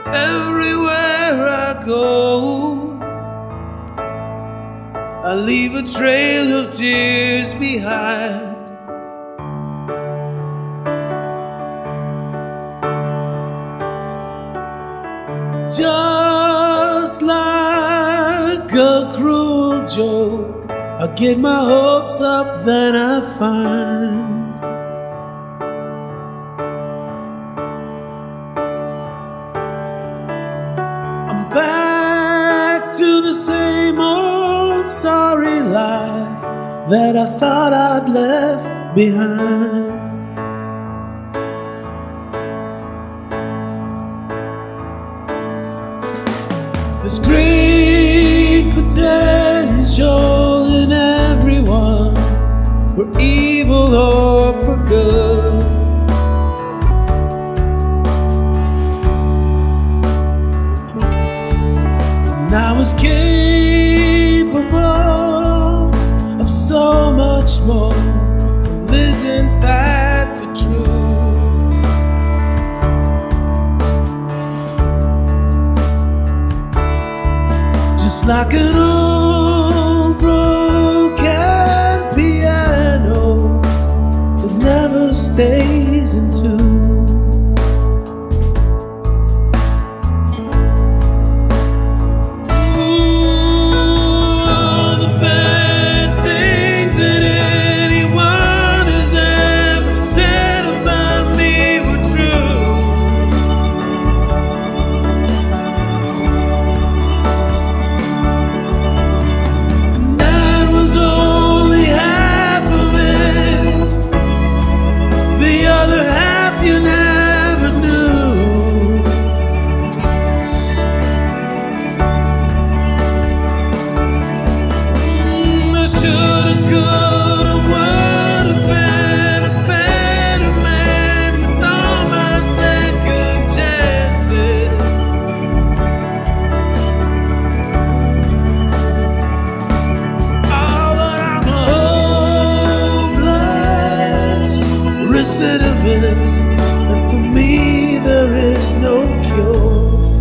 Everywhere I go, I leave a trail of tears behind. Just like a cruel joke, I get my hopes up, then I find I'm back to the same old sorry life that I thought I'd left behind. There's great potential in everyone, for evil or for good. And I was capable of so much more. Well, isn't that the truth? Just like an old broken piano that never stays in tune. Ooh, the bad things that anyone has ever said about me were true. You never knew. I shoulda, coulda, woulda been a better man with all my second chances. Oh, but I'm a hopeless recidivist. For me, there is no cure.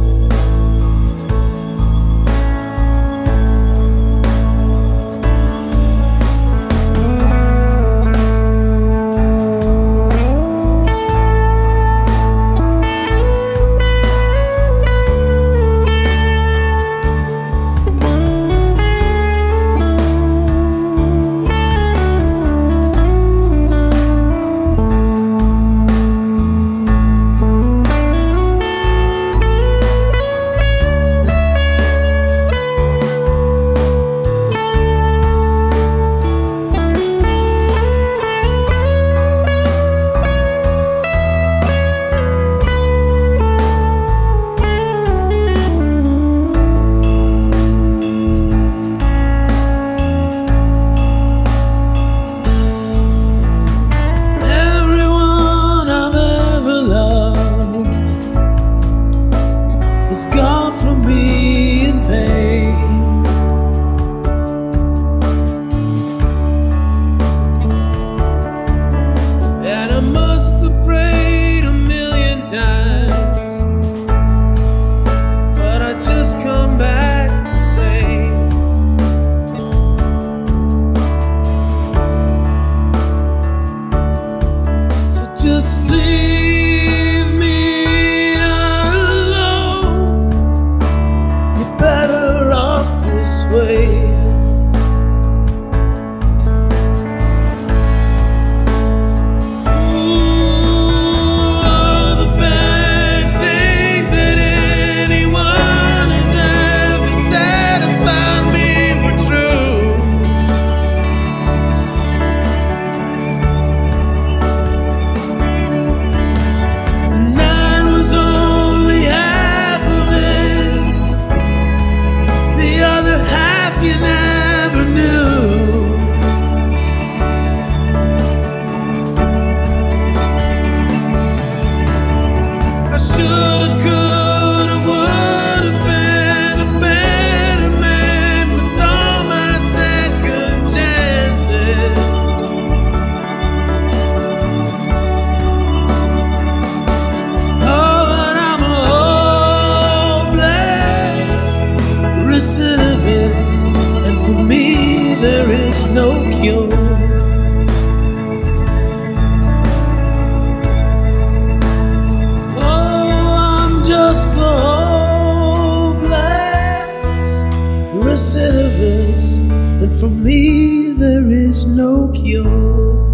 It's gone from me in pain. And I must have prayed a million times, but I just come back the same. So just leave me better off this way. Ooh, all the bad things that anyone has ever said about me were true. And that was only half of it. The other half you never knew. I shoulda, coulda, woulda been a better man with all my second chances. Oh, but I'm a For me, there is no cure.